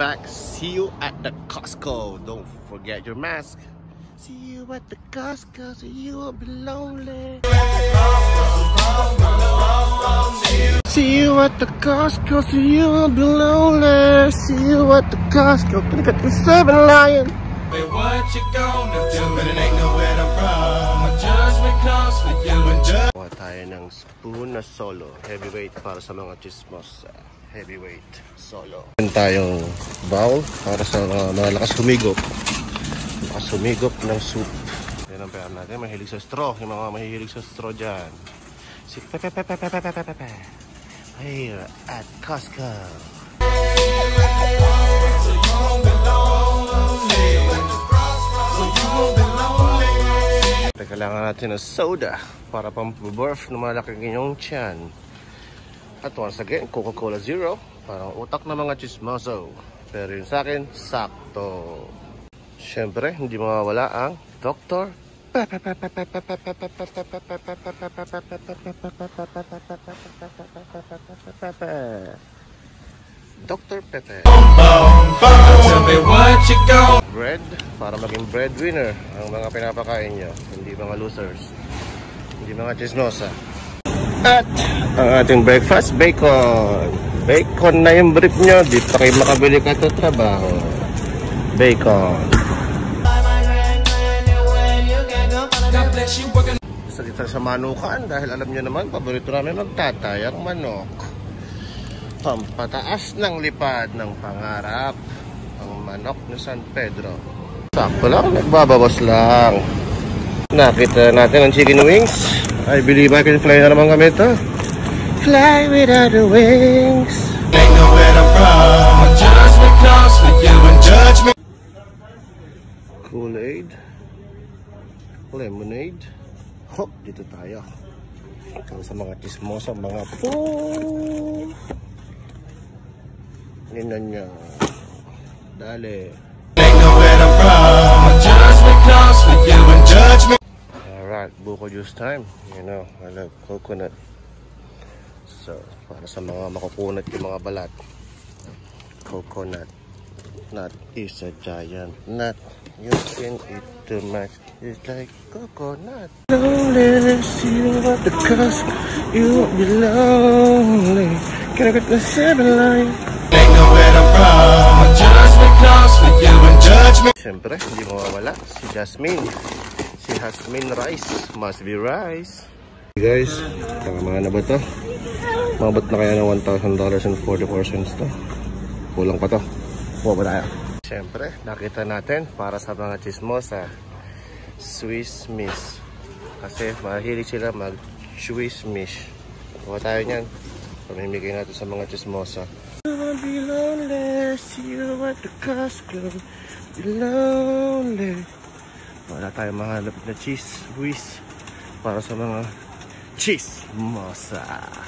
back. See you at the Costco. Don't forget your mask. See you at the Costco so you won't be lonely. See you at the Costco so you won't be lonely. See you at the Costco. Gonna get the 7-Lion. Wait, what you gonna do? But it ain't nowhere to run. My judgment comes for you and judge. Kuha tayo ng spoon na solo. Heavyweight para sa mga chismos. Heavyweight solo. Meron tayong bowl para sa mga malakas humigop. Malakas humigop ng soup. Yan ang pera natin. Mahilig sa straw. Yung mga mahilig sa straw dyan. Si Pepe here at Costco. Kailangan natin ng soda para pampuburf na malaking inyong tiyan. At once again, Coca-Cola Zero. Parang utak ng mga chismoso. Pero yun sa akin, sakto. Siyempre, hindi mawawala ang Dr. Pepe. Dr. Pepe. Tell me what you gonna Bread, para maging breadwinner ang mga pinapakain nyo. Hindi mga losers. Hindi mga chismosa. At ang ating breakfast, bacon. Bacon na yung brief nyo. Di pa kayo makabili ka sa trabaho. Bacon. Gusto dito sa manukan dahil alam nyo naman, paborito namin magtatay ang manok. Pampataas ng lipad ng pangarap ang manok ni San Pedro. Sakto lang, nagbabawas lang. Nakita natin ang chicken wings. I believe I can fly na naman kami ito. Fly without the wings. ain't nowhere to run. My judgment comes for you and judgment. Kool-Aid. Lemonade. Hop, dito tayo. Ito sa mga chismosa, mga po. Ninan nyo. Dali. Ain't nowhere to run. My judgment comes for you and judgment. Alright, buko juice time. You know, I love coconut. So, para sa mga makukunat yung mga balat. Coconut nut is a giant nut. You can eat too much. It's like coconut. Lonely, see you at the cost. You won't be lonely. Can I get the 7-Lion? Ain't nowhere to run. My judgment comes for you and judgment. Siyempre, hindi mawawala si Jasmine. Si Jasmine Rice. Must be rice. Hey guys, tama na ba ito? Mabot na kaya ng $1,000.44 to. Kulang pa to. Kuha ba tayo? Siyempre, nakita natin para sa mga chismosa, Swiss Miss. Kasi mahilig sila mag-Swiss Miss. Kuha tayo niyan. Pamimigay natin sa mga chismosa. Be lonely, see you at the Costco. Be lonely. Wala tayo mahanap na cheese whiz para sa mga chismosa.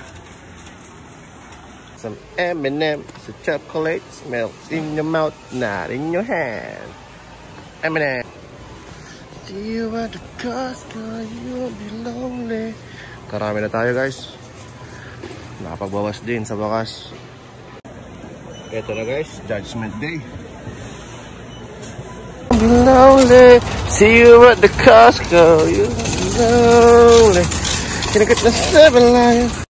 Some M&M, some chocolate melts in your mouth, not in your hand. M&M. See you at the Costco, you'll be lonely. Karami na tayo guys. Nakapagbawas din sa bakas. Ito na guys, Judgment Day. You'll be lonely. See you at the Costco, you'll be lonely. Can I get the 7-Lion?